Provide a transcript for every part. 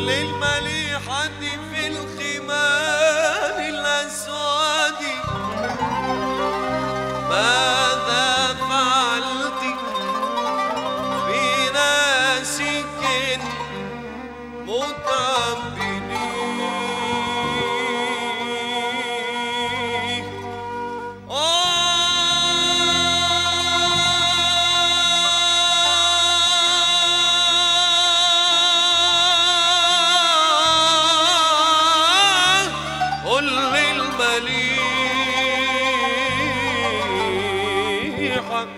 للمليحة في الخمار الأسود ماذا فعلت بناسك متعبدين قل للمليحة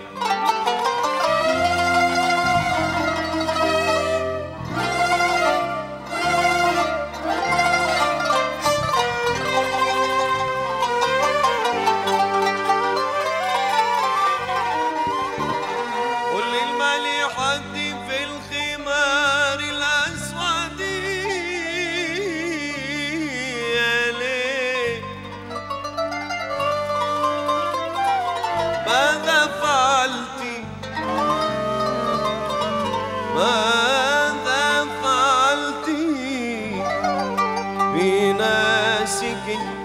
قل للمليحة في الخمار الأسود ماذا فعلت ماذا فعلت بناسك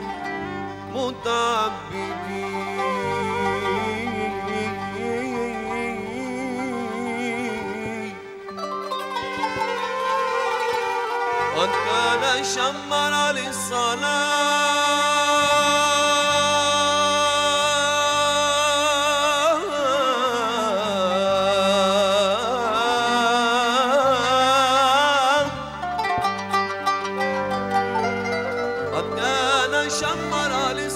متعبدين قد كان شمر للصلاة قد كان شمر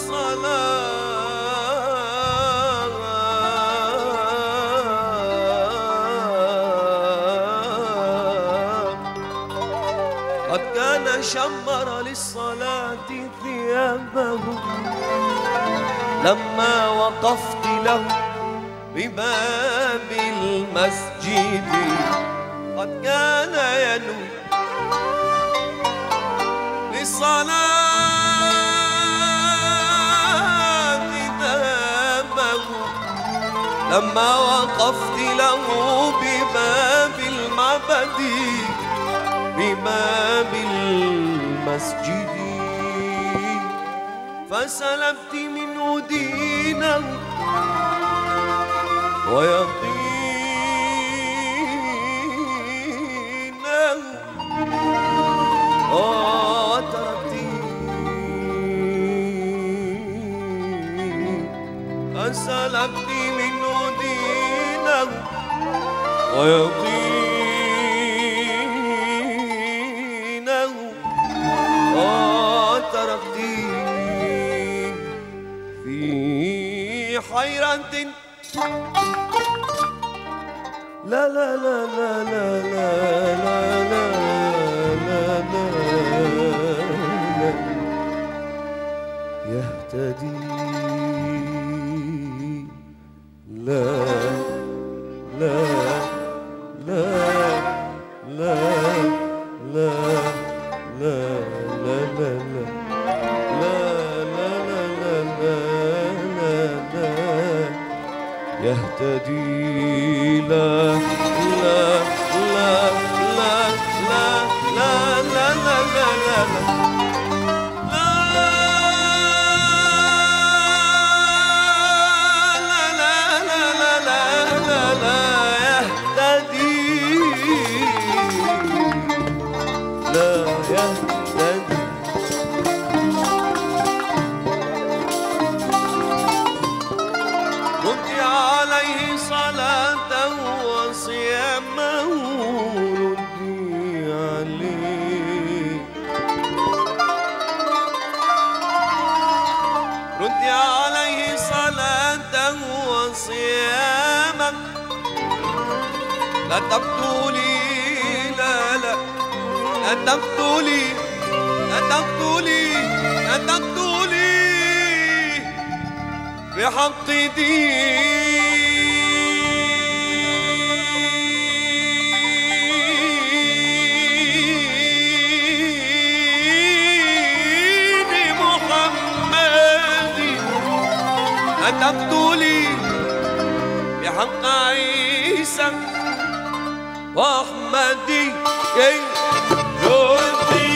للصلاة قد كان شمر للصلاة ثيابه لما وقفت له بباب المسجد قد كان ينوي للصلاة ذهابه لما وقفت له بباب المعبد بباب المسجد فسلبت منه دينه ويقينه وتركتي فسلبت منه دينه ويقينه وتركتي في حيرة لا لا لا لا لا لا لا لا لا لا يهتدي لا لا لا لا لا لا لا لا يهتدي لا لا لا لا لا لا لا لا لا ردي عليه صلاة وصياما لا تبتلي لا لا لا تبتلي لا تبتلي لا تبتلي بحق دين محمد لا تبتلي بحق عيسى وأحمدي جوزي